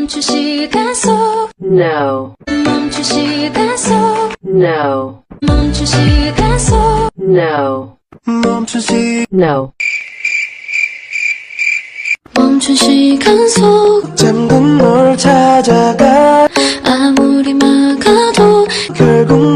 멈춘 시간 속 No. 멈춘 시간 속 No. 멈춘 시간 속 No. 멈춘 시 No. 멈춘 시간 속 잠든 널 찾아가 아무리 막아도 결국